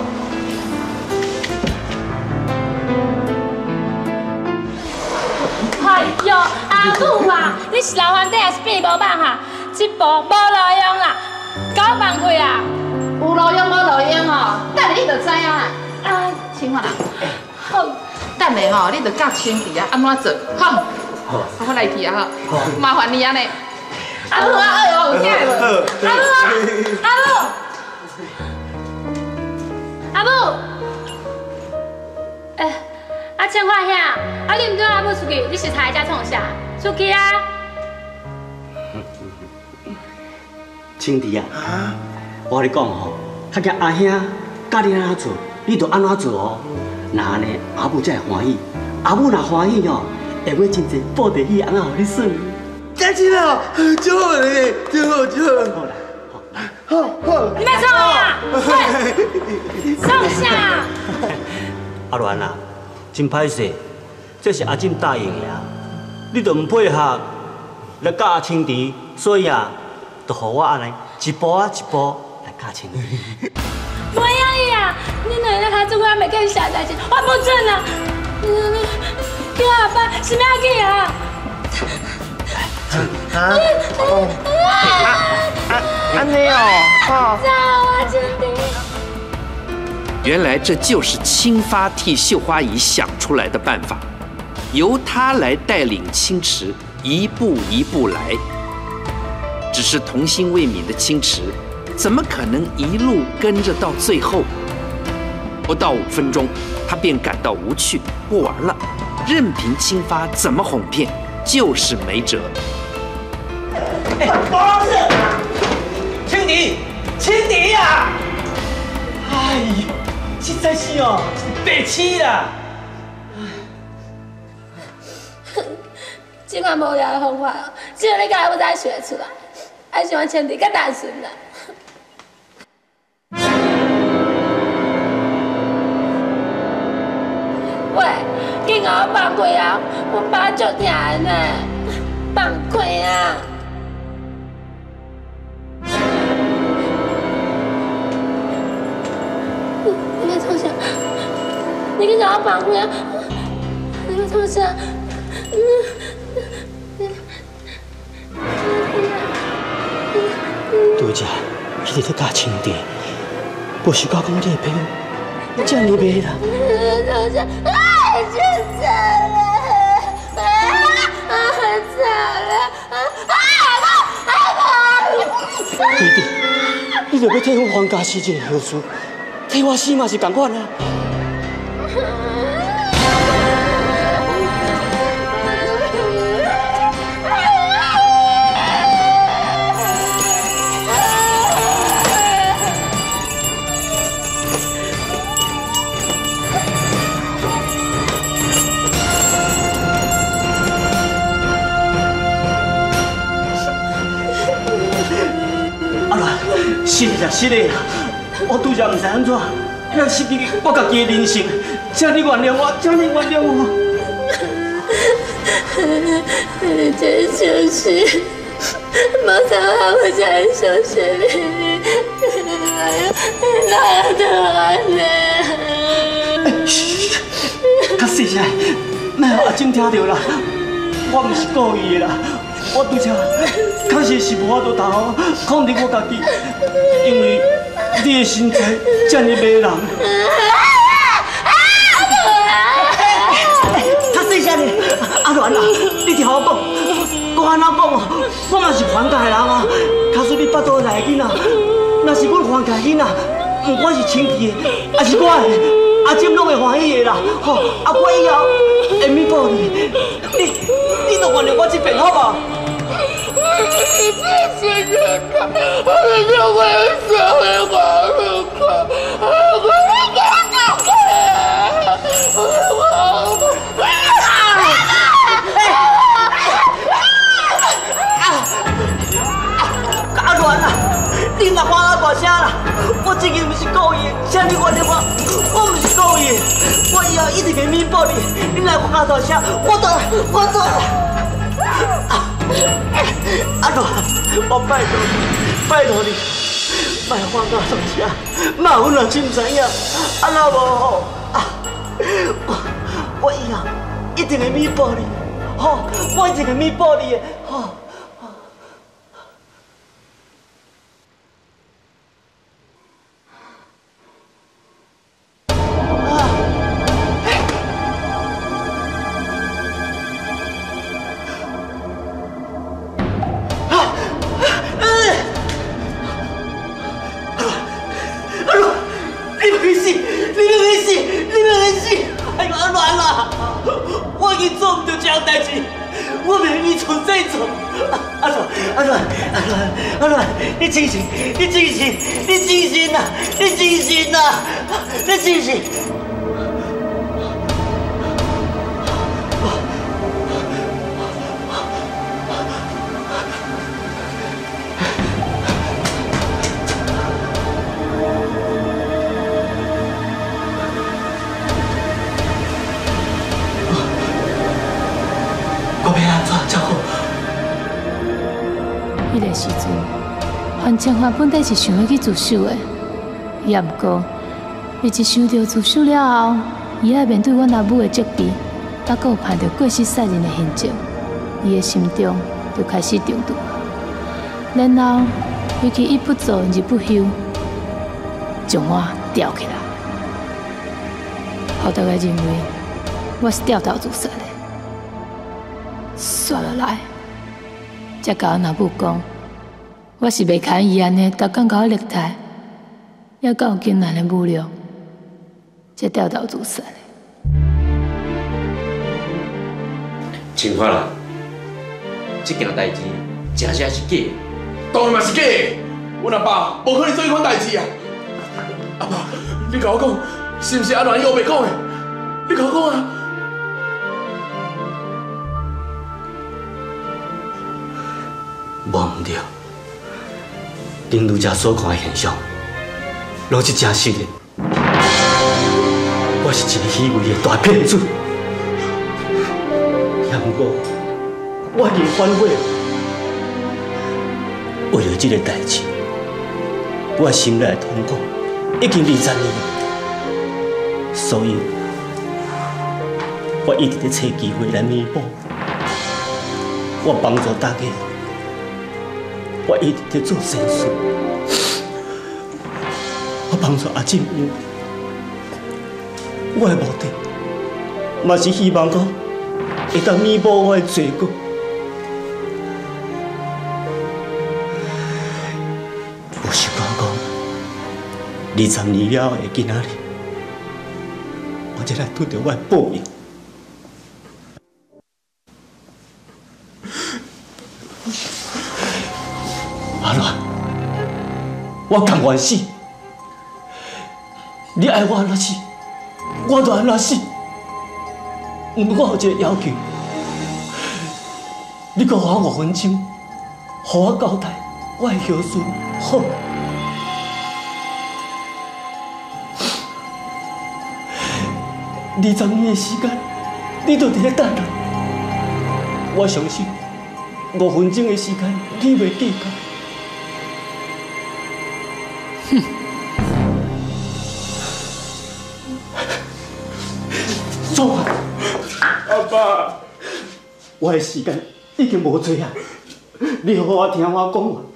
哎呦，阿母啊，你是老皇帝还是变无棒哈？这步无路用啦，搞放开啊！ 有路用无路用哦，等下你就知影啦。啊，青花啦，好，等下吼，你就教青弟啊安怎做，好。好，我来去啊哈，麻烦你啊呢。阿母啊，有听无？阿母啊， 阿母，啊，青花兄，啊，你唔对阿母出去，你是在遮创啥？出去啊！ 青弟啊，我跟你讲吼，较惊阿兄教你安怎做，你就安怎做哦。那安尼阿母才会欢喜，阿母若欢喜哦。会买真济布袋戏，安怎互你耍？ 真真哦，真好嘞，真好真好。好，好。 你别吵我啦！喂，创啥？ 阿鸾啊，真歹势，这是阿进答应的啊，你都唔配合来教阿青弟，所以啊，就互我安尼一步啊一步来教青弟。 不要呀！你奶奶还做过还没干啥代志，我不准啊！叫阿爸，是咩去啊？ 安尼哦，好。 走啊，青弟！ 原来这就是青发替绣花姨想出来的办法，由她来带领青池一步一步来。只是童心未泯的青池，怎么可能一路跟着到最后？不到5分钟，他便感到无趣，不玩了。任凭青发怎么哄骗，就是没辙。 不是，青迪呀！ 哎呦，实在是哦，白痴啦！ 这款无聊的方法哦，只有你家要再学出来，还喜欢青弟更单纯啦。喂，紧给我放开啊！我爸就疼呢，放开啊！你别冲下，你给我放开啊！你别冲下， 拄则，迄个在教青弟，不是讲你的朋友。这样你别了。 太惨了！惨了！ 弟弟，你就要替我还家死这个后事，替我死嘛是同款啊。是的啦，我拄则唔知安怎，要失去我家己的人生，请你原谅我，请你原谅我。 你真休息，马上我才休息你，哪有得安呢？ 较细声，莫让阿静听到啦，我唔是故意的啦。我拄则确实是无法度控制我家己，因为你的身材这么迷人。较细声的，阿鸾啊，你听我讲，我安怎讲哦，我嘛是还家的人啊。假使你巴肚内的囡仔若是阮还家囡仔，不管是亲戚的，还是我的，阿金拢会欢喜的啦。吼，啊，我以后会弥补你，你都原谅我这遍好无？阿鸾啊，你若喊啊大声啦！我这个不是故意的，请你原谅我不是故意的，我以后一定会弥补你。你来喊啊大声，我倒来。阿鸾，我拜托你，莫喊啊大声，莫阮若真知影，啊若无吼啊，我以后一定会弥补你，吼，我一定会弥补你的，吼。阿鸾，你真心呐！我要安怎才好？ 迄个时阵，范清华本来是想要去自首的，也毋过，伊一想到自首了后，伊要面对阮阿母的责备，还佫有看到过失杀人的现场，伊的心中就开始中毒。然后，尤其一不做日不休，将我吊起来，互大家认为我是掉头自杀的。刷落来，才甲阮阿母讲，我是袂堪伊安尼，逐工甲我虐待，也甲有艰难的侮辱，才掉头自杀的。 清华人，这件代志真正是假的。 当然嘛是假的，阮阿爸无可能做迄款代志啊！阿爸，你甲我讲，是毋是阿鸾伊黑白讲的？你甲我讲啊！ 无毋对，恁拄则所看的现象，拢是真实的。我是一个虚伪的大骗子，也毋过我已经反悔了。为了这个代志，我心内的痛苦已经20年了，所以我一直在找机会来弥补。我帮助大家。我一直在做善事，我帮助阿进英，我的目的，嘛是希望讲会当弥补我的罪过。我想讲，20年了后的今仔日，我才来拄到我的报应。阿鸾，我甘愿死，你爱我安怎死，我就安怎死。不过我有一个要求，你给我5分钟，互我交代我的后事，好。20年的时间，你就伫咧等人。我相信5分钟的时间，你袂计较。哼！走啊！ 阿爸， 我的时间已经无多啊，你好好听我讲啊。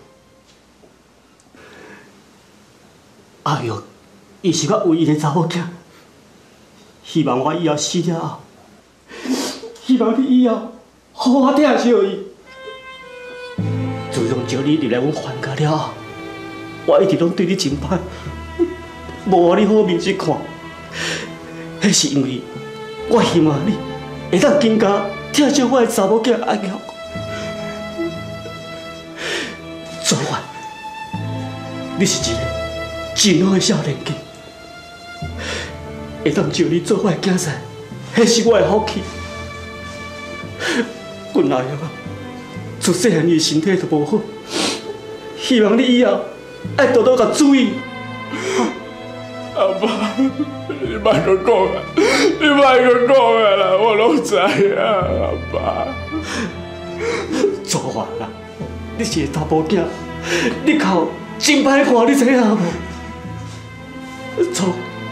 阿玉，伊是我唯一的查某囝，希望我以后死了后，希望你以后好好疼惜伊。自从招你入来阮范家了后， 我一直拢对你真歹，无互你好面色看。迄是因为我希望你会当更加疼惜我的查某囝安瑶。做法，你是一个真好的少年家，会当招你做我的囝婿，迄是我的福气。阮阿瑶啊，自细汉伊身体就无好，希望你以后爱多多甲注意。 阿爸，你莫阁讲啊！你莫阁讲啊啦，我拢知啊，阿爸。 做法啦，你是个查甫囝，你哭真歹看，你知影无？做，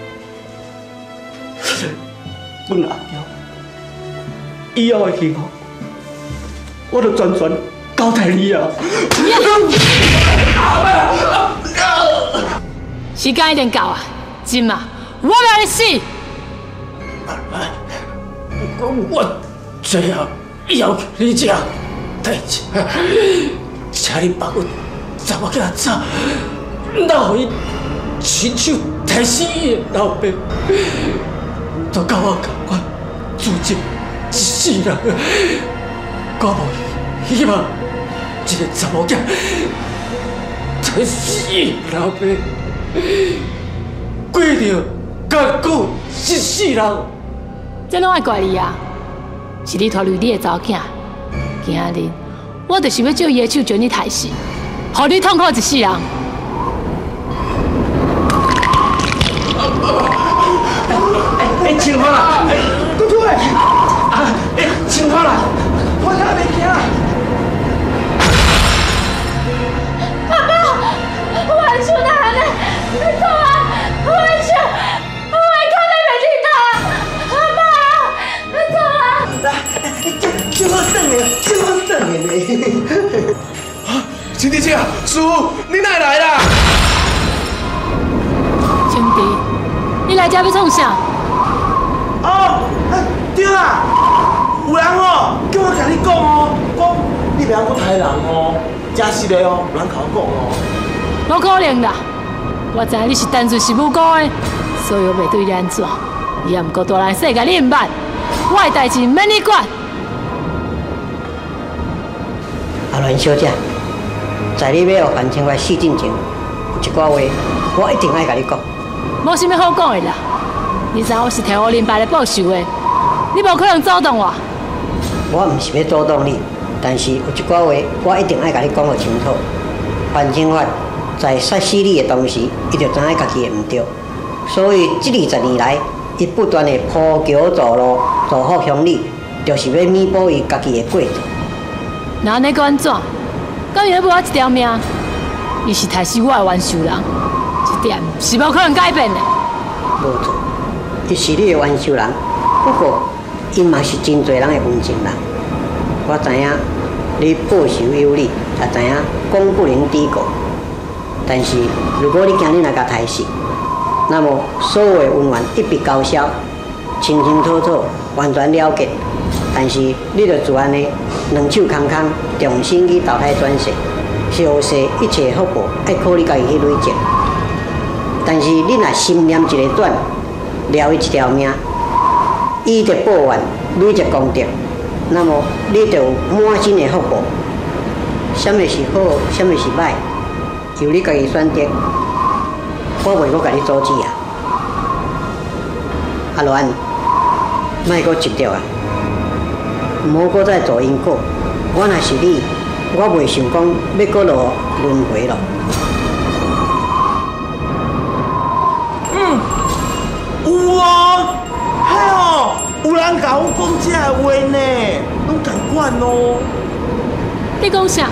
阮阿瑶以后的幸福，我就全权交代你啊！ 时间已经到啊！今嘛，我要你死！ 我最后要求你这代志，请你帮我查某囝走，哪互伊亲手杀死伊的老爸，都甲我共款注定一世人。我无希望这个查某囝杀死伊老爸。过着艰苦一世人， 这拢爱怪你啊！是你拖累你的查某囝，今日我就是要借伊的手将你杀死，互你痛苦一世人。 青花啦！姑姑诶！青花啦！我看袂惊。 爸爸，我的手哪安尼？你走啊！我的手，我的脚在袂听到。阿爸，你走啊！ 这我等的，这我等的呢。 亲弟姐，师傅，你哪来啦？ 兄弟，你来这要创啥？ 对啦，有人哦叫我甲你讲哦，讲你袂晓去杀人哦，真实的哦，有人甲我讲哦。 无可能啦！我知影你是单纯是无辜的，所以我袂对你安怎。伊也毋过大人世界你毋捌，我的代志免你管。 阿鸾小姐，在你要互范清华死之前，有一寡话我一定爱甲你讲。 无啥物好讲的啦，你知我是替乌林白来报仇的，你无可能阻挡我。 我毋是要阻挡你，但是有一寡话我一定爱甲你讲个清楚。范清华在杀死你的同时，伊就知影家己的毋对，所以这20年来，伊不断的铺桥造路，造福乡里，就是要弥补伊家己的过错。 那安尼该安怎？敢原要我一条命？伊是杀死我的冤仇人，这点是无可能改变的。 无错，伊是你的冤仇人，不过伊嘛是真侪人的冤情人。我知影你报仇有理，也知影公不能低过。但是如果你今日来甲杀死，那么所有的恩怨一笔勾销，清清楚楚，完全了结。但是你就自安尼两手空空，重新去投胎转世，后世一切福报爱靠你家己去累积。但是你若心念一个转，了伊一条命，伊就报怨，累积功德，那么你就有满身的福报。什么是好，什么是歹，由你家己选择。我袂阁甲你阻止啊，阿鸾，莫阁执着啊！唔好搁再做因果。我若是你，我袂想讲要搁落轮回咯。 有哦，嘿哦，有人甲我讲这个话呢，拢共款哦。 你讲啥？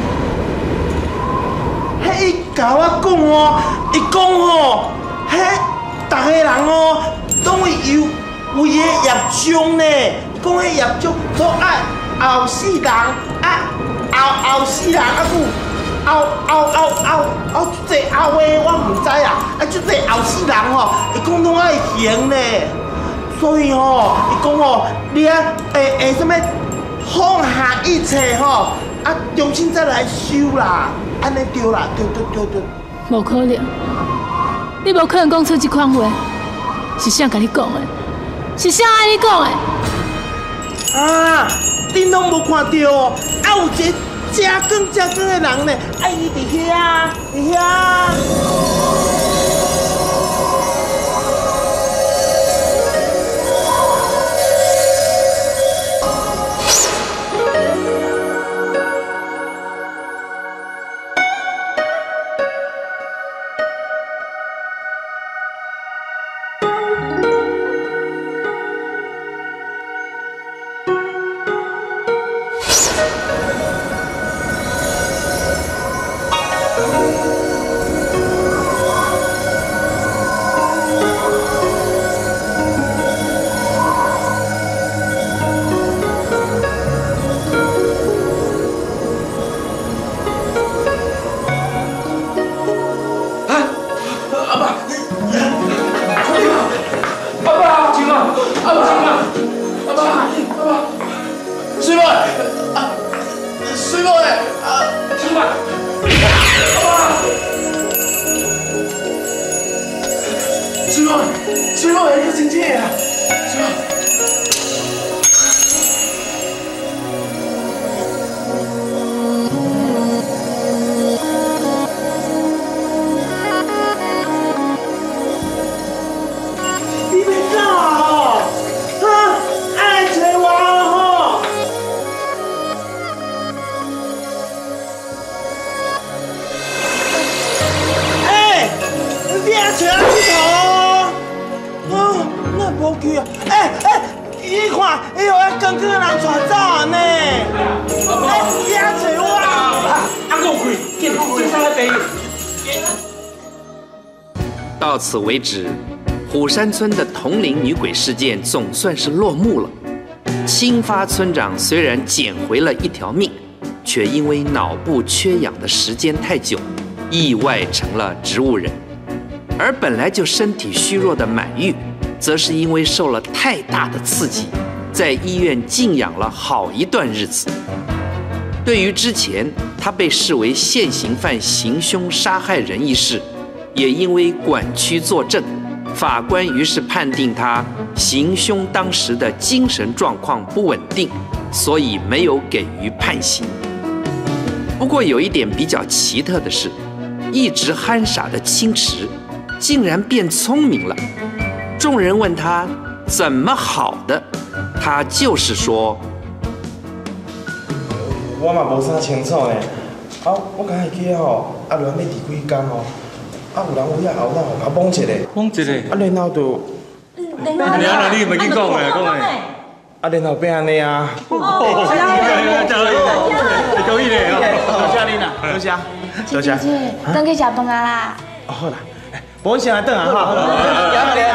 嘿，伊甲我讲哦，伊讲哦，嘿，逐个人哦，拢会有伊的业障呢。讲迄业障都爱后世人后世人后足济后的我唔知啊，足济后世人吼，伊讲拢爱行呢。所以吼，伊讲吼，你会什么放下一切吼，重新再来修啦，安尼对啦，对。 无可能，你无可能讲出这款话，是谁甲你讲的？是谁爱你讲的？ 啊，恁拢无看到哦，啊有一个真光的人呢，啊伊伫遐， 水某会叫真正啊！水某。 你别走哦！啊，爱找我哦！哎，你还找我去头？啊，那无去啊！你看，伊有迄光光的人带走呢。你还找我？ 阿公开，紧，这上来陪。 到此为止，虎山村的同龄女鬼事件总算是落幕了。青发村长虽然捡回了一条命，却因为脑部缺氧的时间太久，意外成了植物人。而本来就身体虚弱的满玉，则是因为受了太大的刺激，在医院静养了好一段日子。对于之前他被视为现行犯行凶杀害人一事，也因为管区作证，法官于是判定他行凶当时的精神状况不稳定，所以没有给予判刑。不过有一点比较奇特的是，一直憨傻的青池竟然变聪明了。众人问他怎么好的，他就是说： 我嘛无啥清楚呢。我刚才去吼，乱要伫几工吼。有人有遐后脑甲摸一个，然后就， 你咪去讲诶，讲诶。 然后变安尼啊。 你同意咧？多谢你啦，多谢。 姐，等去食饭啊啦。 好啦，无先来等啊哈。